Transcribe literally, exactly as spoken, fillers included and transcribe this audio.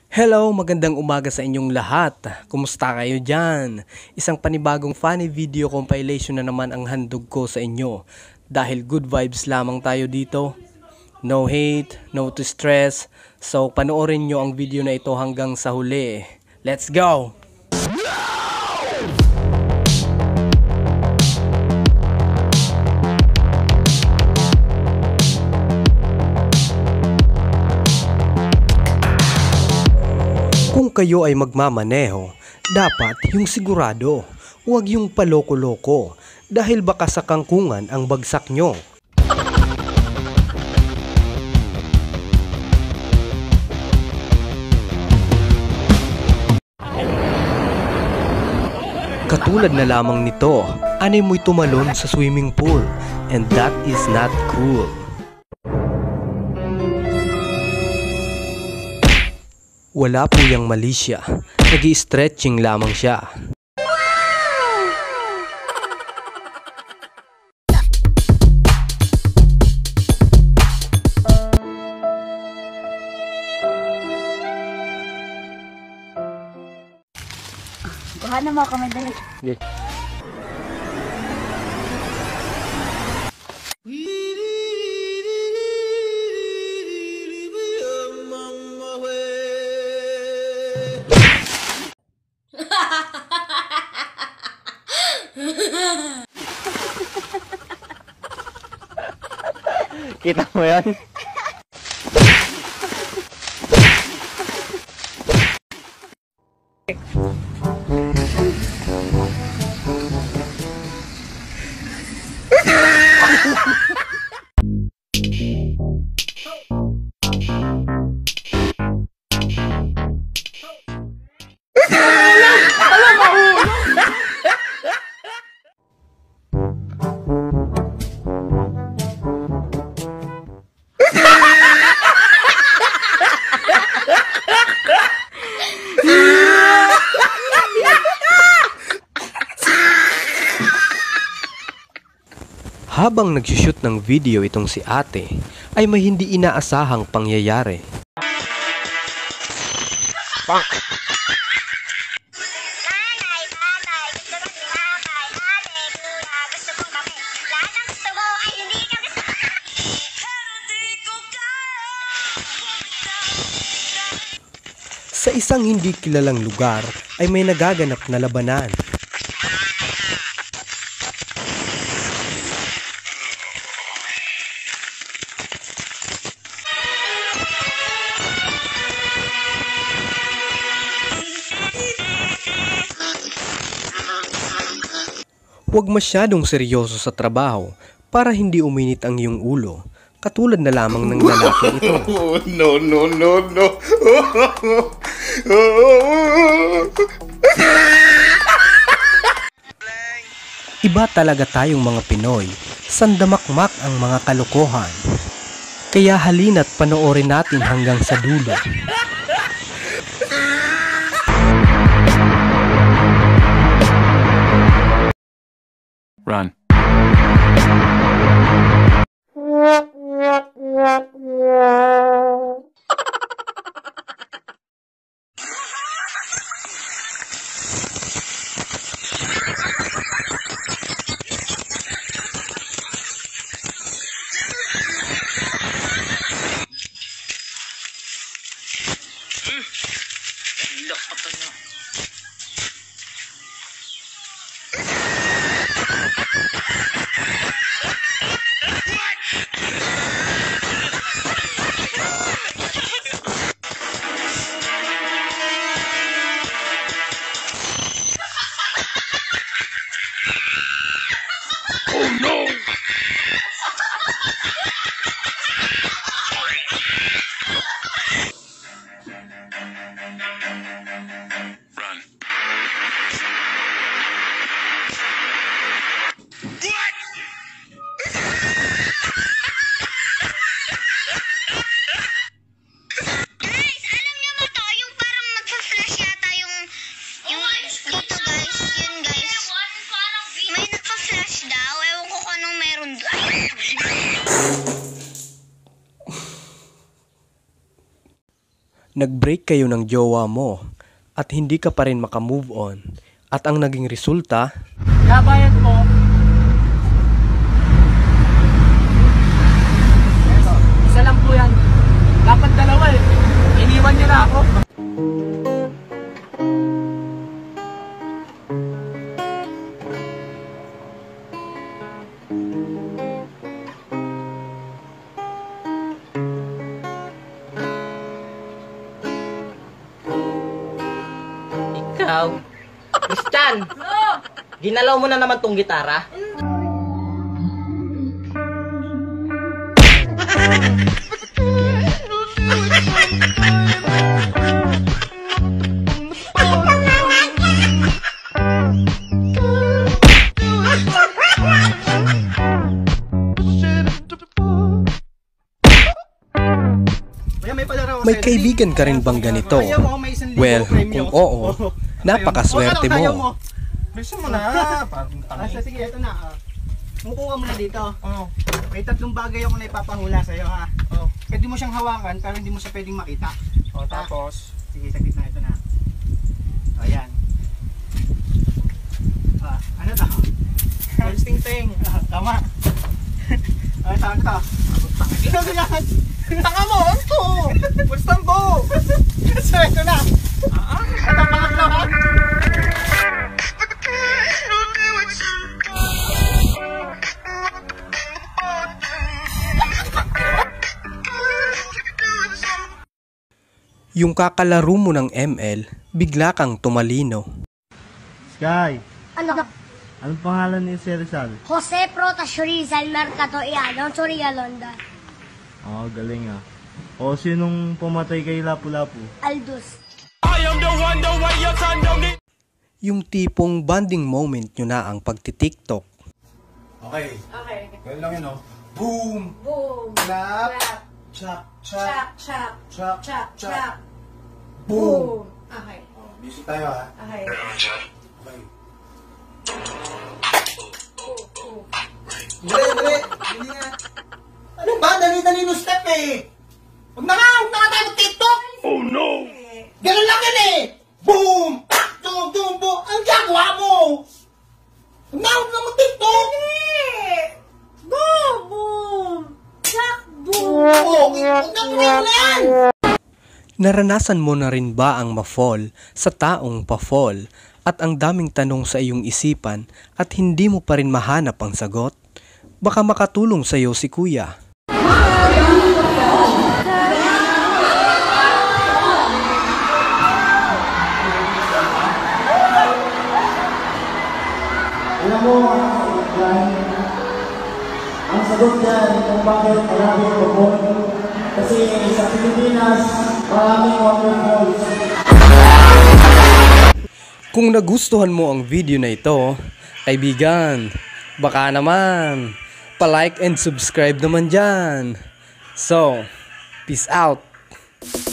Hello, magandang umaga sa inyong lahat. Kumusta kayo dyan? Isang panibagong funny video compilation na naman ang handog ko sa inyo. Dahil good vibes lamang tayo dito. No hate, no to stress. So panoorin nyo ang video na ito hanggang sa huli. Let's go! Kung kayo ay magmamaneho, dapat yung sigurado, huwag yung paloko-loko dahil baka sa kangkungan ang bagsak nyo. Katulad na lamang nito, anay mo'y tumalon sa swimming pool, and that is not cool. Wala po yang mali siya, nag-i-stretching lamang siya. Kuha na mo kami dali. Okay. Kita mo yan? Habang nagsushoot ng video itong si ate, ay may hindi inaasahang pangyayari. Pang! Sa isang hindi kilalang lugar ay may nagaganap na labanan. Huwag masyadong seryoso sa trabaho para hindi uminit ang iyong ulo, katulad na lamang ng lalaki ito. No, no, no, no. Iba talaga tayong mga Pinoy, sandamakmak ang mga kalokohan. Kaya halina't panoorin natin hanggang sa dulo. Run. Oh no! Nag-break kayo ng jowa mo at hindi ka pa rin makamove on. At ang naging resulta, Kabayan po. Eto, isa lang po yan. Dapat dalawa eh. Iniwan niyo na ako. Ikaw? Christian! Ginalaw mo na naman tong gitara? may kaibigan ka rin bang ganito? Well, kung oo, napakaswerte mo. Gusto mo na. Asa, sige, ito na. ah. Mukuha mo na dito. Oh. May tatlong bagay ako na ipapahula sa'yo ha. Oh. Pwede mo siyang hawakan pero hindi mo siya pwedeng makita. Oh, tapos? Sige, saglit na, ito na. O, yan. Ah, ano to? First ting ting. Ah, tama. Ah, ito, ano to? Ito, ganyan. Tanga mo, ano to? First tambo. So, ito na. Ah, ito pangatlo ha. Yung kakalaro mo ng M L, bigla kang tumalino. Sky, Ano? anong pangalan ni Sir Rizal? Jose Protas Rizal Mercado Ialon Soria Londa Oh, galing ah. O, sinong pumatay kay Lapu-Lapu? Aldus. Yung tipong bonding moment nyo na ang pagti-TikTok. Okay. Okay. Ganun lang yun, no? Boom! Boom! Clap! Chop! Chop! Chop, Chop! chop, chop. Boom! Okay. Oh, music tayo, ha? Okay. Okay. Dali, dali! Dali nga! Ano ba? Dali-dali no step eh! Huwag na nga! Huwag na nga tayo mag-TikTok! Oh no! Ganun lang yan eh! Boom! Boom! Boom! Boom! Ang gagawa mo! Huwag na! Huwag na mag-TikTok! Boom! Boom! Chak! Boom! Oh, huwag na mo yan! Naranasan mo na rin ba ang ma-fall sa taong pa-fall at ang daming tanong sa iyong isipan at hindi mo pa rin mahanap ang sagot? Baka makatulong sa iyo si Kuya. Alam mo, ang sagot dyan kung bakit marami ito kasi sa Pilipinas, maraming waterfalls. Kung nagustuhan mo ang video na ito, kaibigan, baka naman, pa-like and subscribe naman dyan. So, peace out!